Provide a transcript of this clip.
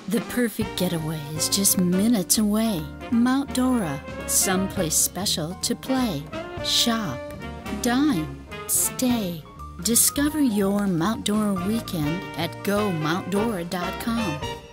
The perfect getaway is just minutes away. Mount Dora, someplace special to play, shop, dine, stay. Discover your Mount Dora weekend at GoMountDora.com.